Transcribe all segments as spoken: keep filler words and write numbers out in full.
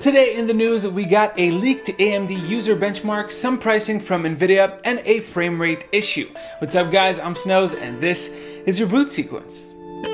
Today in the news, we got a leaked A M D user benchmark, some pricing from Nvidia, and a frame rate issue. What's up guys, I'm Snows, and this is your boot sequence.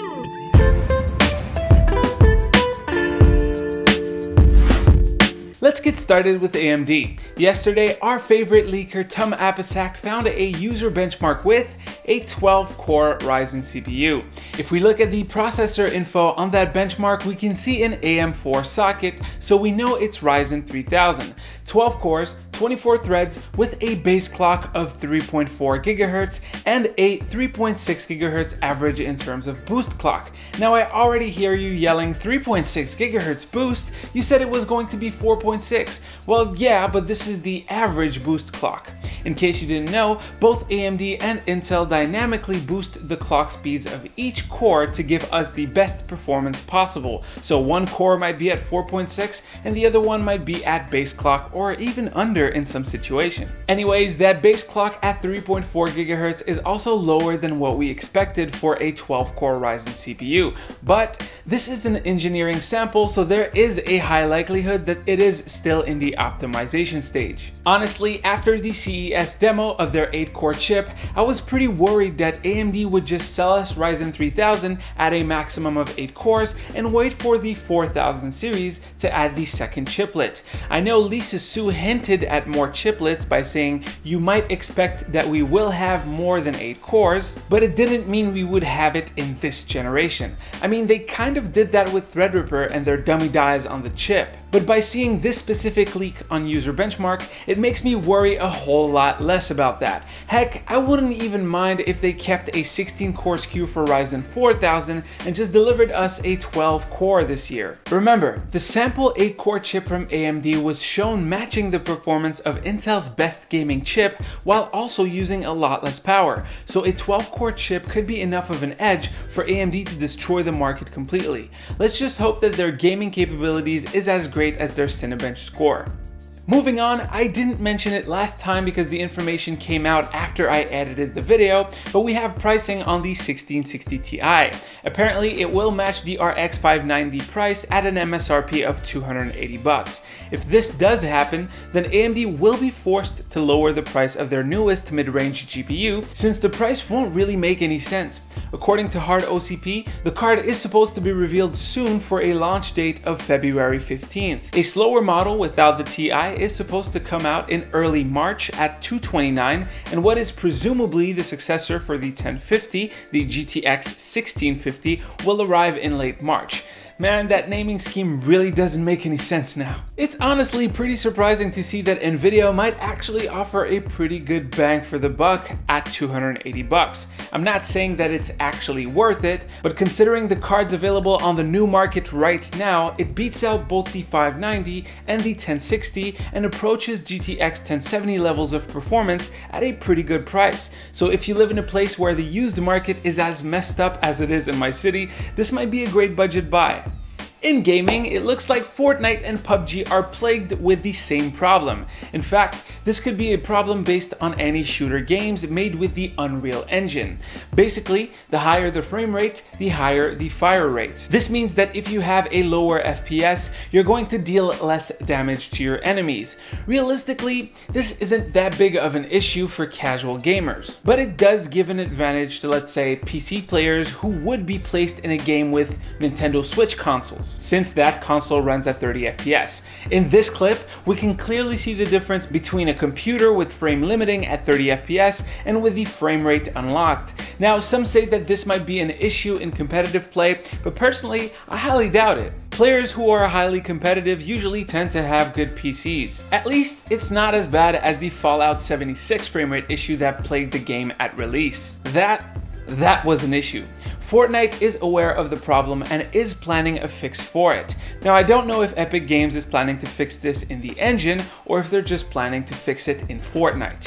Let's get started with A M D. Yesterday, our favorite leaker Tum Apisak found a user benchmark with a twelve core Ryzen C P U. If we look at the processor info on that benchmark, we can see an A M four socket, so we know it's Ryzen three thousand. twelve cores, twenty-four threads with a base clock of three point four gigahertz and a three point six gigahertz average in terms of boost clock. Now I already hear you yelling three point six gigahertz boost, you said it was going to be four point six. Well yeah, but this is the average boost clock. In case you didn't know, both A M D and Intel dynamically boost the clock speeds of each core to give us the best performance possible. So one core might be at four point six and the other one might be at base clock or even under in some situation. Anyways, that base clock at three point four gigahertz is also lower than what we expected for a twelve core Ryzen C P U. But this is an engineering sample, so there is a high likelihood that it is still in the optimization stage. Honestly, after the C E S demo of their eight core chip, I was pretty worried that A M D would just sell us Ryzen three thousand at a maximum of eight cores and wait for the four thousand series to add the second chiplet. I know Lisa Su hinted at more chiplets by saying you might expect that we will have more than eight cores, but it didn't mean we would have it in this generation. I mean, they kind of did that with Threadripper and their dummy dies on the chip. But by seeing this specific leak on user benchmark, it makes me worry a whole lot less about that. Heck, I wouldn't even mind if they kept a sixteen core S K U for Ryzen four thousand and just delivered us a twelve core this year. Remember, the sample eight core chip from A M D was shown matching the performance of Intel's best gaming chip while also using a lot less power. So a twelve core chip could be enough of an edge for A M D to destroy the market completely. Let's just hope that their gaming capabilities is as great as their Cinebench score. Moving on, I didn't mention it last time because the information came out after I edited the video, but we have pricing on the sixteen sixty Ti. Apparently, it will match the R X five ninety price at an M S R P of two hundred eighty bucks. If this does happen, then A M D will be forced to lower the price of their newest mid-range G P U, since the price won't really make any sense. According to Hard O C P, the card is supposed to be revealed soon for a launch date of February fifteenth. A slower model without the Ti is supposed to come out in early March at two twenty-nine, and what is presumably the successor for the ten fifty, the G T X sixteen fifty, will arrive in late March. Man, that naming scheme really doesn't make any sense now. It's honestly pretty surprising to see that Nvidia might actually offer a pretty good bang for the buck at two hundred eighty bucks. I'm not saying that it's actually worth it, but considering the cards available on the new market right now, it beats out both the five ninety and the ten sixty and approaches G T X ten seventy levels of performance at a pretty good price. So if you live in a place where the used market is as messed up as it is in my city, this might be a great budget buy. In gaming, it looks like Fortnite and P U B G are plagued with the same problem. In fact, this could be a problem based on any shooter games made with the Unreal Engine. Basically, the higher the frame rate, the higher the fire rate. This means that if you have a lower F P S, you're going to deal less damage to your enemies. Realistically, this isn't that big of an issue for casual gamers, but it does give an advantage to, let's say, P C players who would be placed in a game with Nintendo Switch consoles, since that console runs at thirty F P S. In this clip, we can clearly see the difference between a computer with frame limiting at thirty F P S and with the frame rate unlocked. Now, some say that this might be an issue in competitive play, but personally, I highly doubt it. Players who are highly competitive usually tend to have good P Cs. At least, it's not as bad as the Fallout seventy-six frame rate issue that plagued the game at release. That, that was an issue. Fortnite is aware of the problem and is planning a fix for it. Now, I don't know if Epic Games is planning to fix this in the engine or if they're just planning to fix it in Fortnite.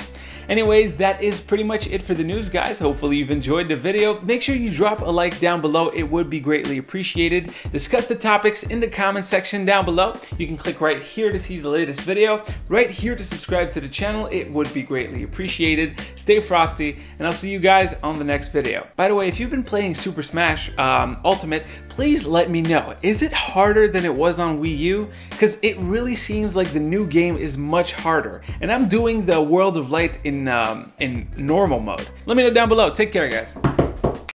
Anyways, that is pretty much it for the news, guys. Hopefully you've enjoyed the video. Make sure you drop a like down below. It would be greatly appreciated. Discuss the topics in the comment section down below. You can click right here to see the latest video, right here to subscribe to the channel. It would be greatly appreciated. Stay frosty, and I'll see you guys on the next video. By the way, if you've been playing Super Smash um, Ultimate, please let me know. Is it harder than it was on Wii U? Because it really seems like the new game is much harder, and I'm doing the World of Light in um, in normal mode. Let me know down below. Take care, guys.